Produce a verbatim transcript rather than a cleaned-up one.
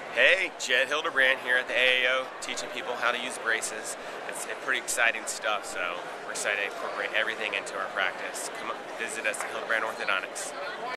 Hey, Jed Hildebrand here at the A A O, teaching people how to use braces. It's pretty exciting stuff, so we're excited to incorporate everything into our practice. Come visit us at Hildebrand Orthodontics.